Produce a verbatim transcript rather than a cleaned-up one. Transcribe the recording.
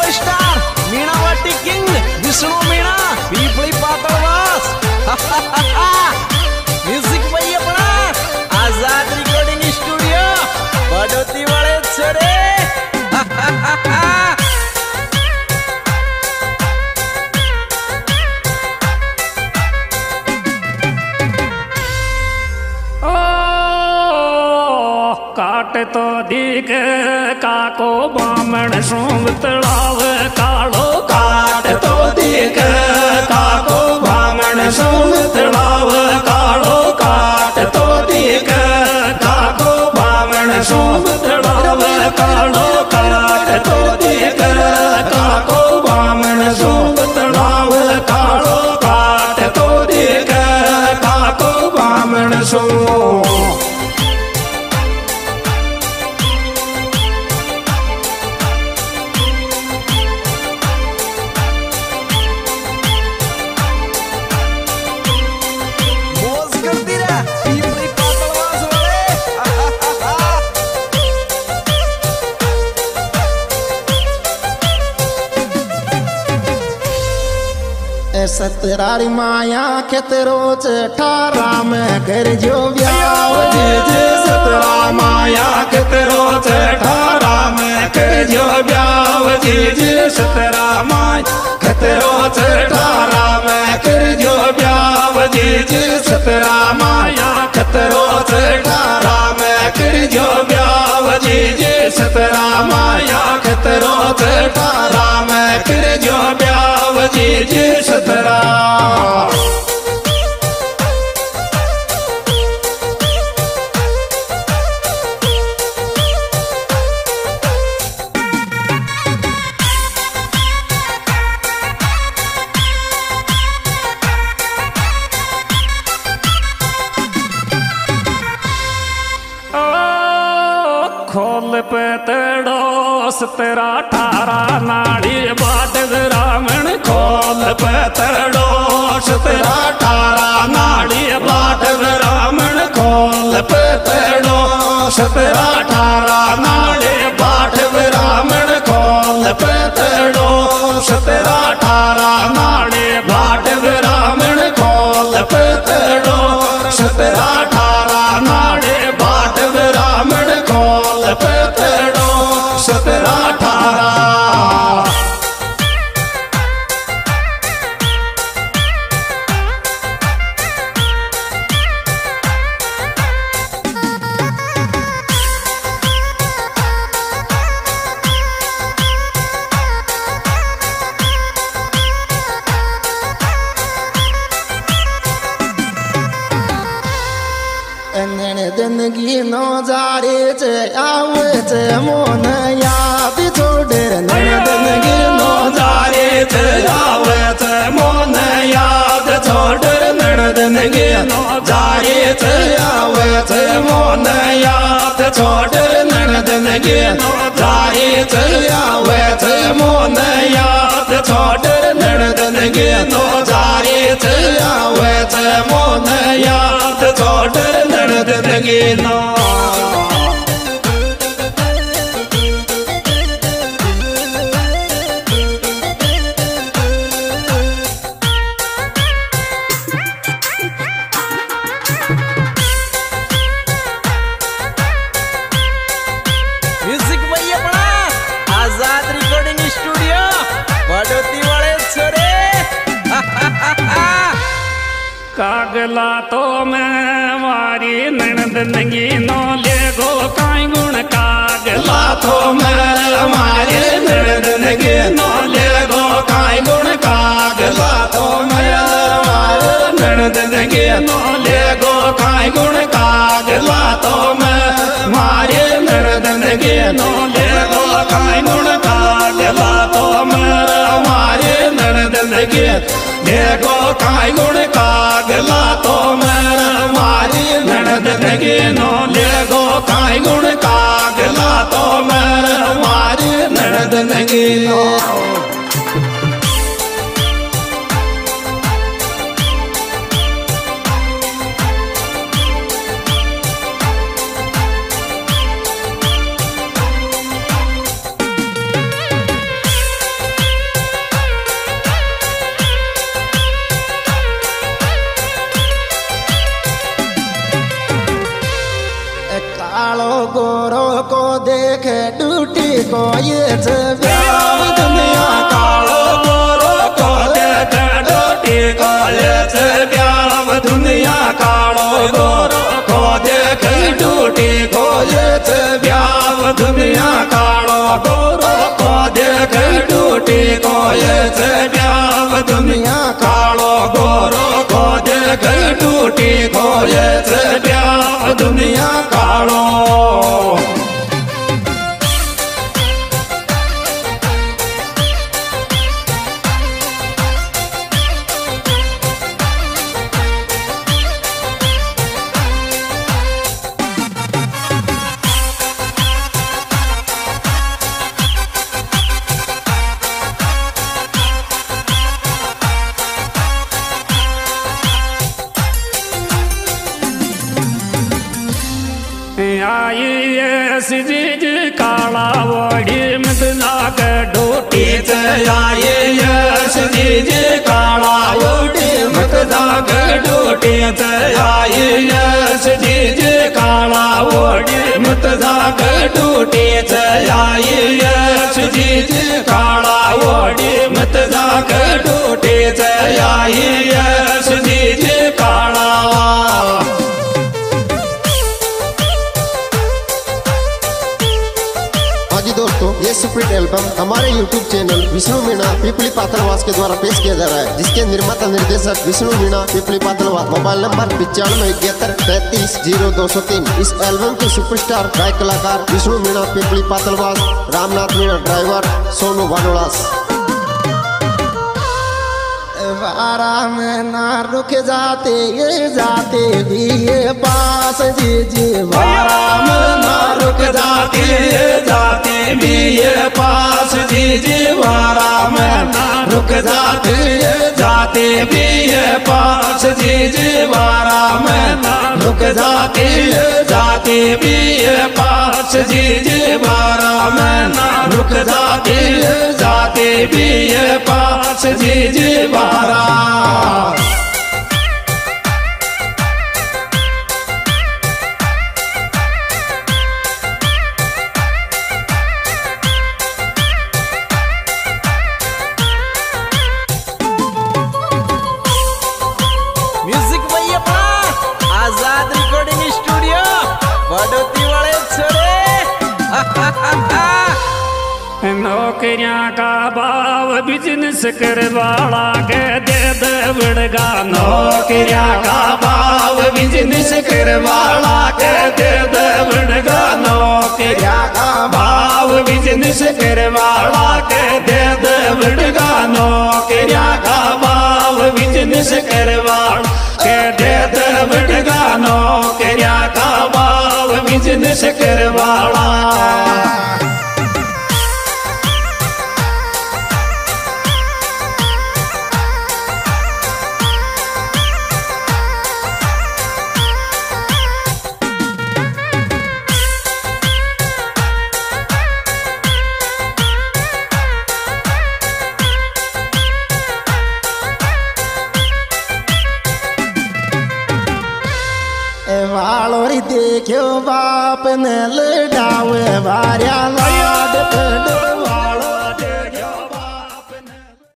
Superstar मीणावाटी king Vishnu Meena Pipli Patalwas music भाई अपना आजाद रिकॉर्डिंग स्टूडियो बड़ोती वाले छोरे काट तो दीक काको बामण सूंग तड़ाव कालो काट तो दीक काको बामण सूंग तड़ाव कालो काट तो दीक काको बामण सूंग तड़ाव कालो काट तो दीक काको बामण सूंग तड़ाव कालो काट तो दीक काको बामण सूंग सतरारी माया खेतरो अठारा में कर जो ब्याह जे जे सतरा माया खेतरो अठारा में कर जो ब्याह जे जे सतरा माया खेतरो अठारा में कर जो ब्याह जे जे सतरा माया खेतरो अठारा में कर जो ब्याह जे जे सतरा माया खेतरो अठारा में कर जो ब्याह जे जे सतरा खोल पे तड़ोस तेरा ठारा नाड़ी बाट रावण खोल पे तड़ोस तेरा ठारा नाड़ी बाट रावण खोल पे तड़ोस तेरा ठारा नाड़ी बाट रावण खोल पे तड़ोस तेरा ठारा नाड़ी बाट रावण खोल पे तड़ोस तेरा ठारा नाड़ी बाट रावण खोल पे तड़ोस तेरा ठारा जिंदगी नो जारे चे आवे चे मोन याद छोड़े जिंदगी नो जारे चे आवे चे मोन याद छोड़ जिंदगी नो जारे चे आवे चे मोन याद छोड़ जिंदगी नो जारे चे आवे चे मोन याद छोड़ जिंदगी नो जारे चे आवे चे मोन याद छोड़ जिंदगी नो म्यूजिक भाई अपना आजाद रिकॉर्डिंग स्टूडियो बड़ोती वाले छोरे कागला तो मैं मारी ननद नंगी नो ले गो काई गुण कागला तो मैं मारी ननद नंगी नो ले गो काई गुण कागला तो मैं मारी ननद नंगी नो ले गो काई गुण कागला तो मैं मारी ननद नंगी नो ले गो काई गुण कागला तो मैं मारी ननद नंगी देखो काई गुण कागला तो मेरा मारी ननद नगे नो लेगो काई गुण कागला तो मेरा मारी ननद नगे नो टूटी को ये ब्याव दुनिया कालो गोरो को देख टूटी को ये ब्याव दुनिया कालो गोरो को देख टूटी को ये ब्याव दुनिया कालो गोरो को देख टूटी को ये ब्याव दुनिया कालो गोरो को देख टूटी को ये ब्याव दुनिया कालो। आई सीज काला वोड़ी मत लाग डोटी आई सीज काला वोड़ी मत लाग डोटी आई सीज काला वोड़ी मत लाग डोटी आई सीज काला वोड़ी मत लाग डोटी आई सीज काला। दोस्तों ये सुपरहिट एल्बम हमारे यूट्यूब चैनल विष्णु मीणा पिपली पातलवास के द्वारा पेश किया जा रहा है, जिसके निर्माता निर्देशक विष्णु मीणा पिपली पातलवास। मोबाइल नंबर पिचानवे इकहत्तर तैतीस जीरो दो सौ तीन। इस एल्बम के सुपरस्टार गायक कलाकार विष्णु मीणा पिपली पातलवास, रामनाथ मीणा ड्राइवर, सोनू भानोड़ास। वारा में ना रुक जाते ये जाते भी ये पास जी जी वारा में ना रुक जाते ये जाते भी ये पास जी जी वारा में ना रुक जाते ये जाते भी ये पास जी जी वारा में ना रुक जाते ये जाते भी ये पास जी जी वारा में ना रुक जाते ये जाते भी ये पास जी जी वारा। म्यूजिक भैया आजाद रिकॉर्डिंग स्टूडियो बड़ोती वाले छोरे। नौकरियां का भाव बिजनेस करवाला के दे दबड़गा नौकरियां का भाव बिजनेस करवाला के दे दबड़गा नौकरियां का भाव बिजनेस करवाला के दे दबड़गा नौकरियां का भाव बिजनेस करवाला के दे दबड़गा नौकरियां का भाव बिजनेस करवाला। वालोरी देखो बाप ने लड़ावे भारिया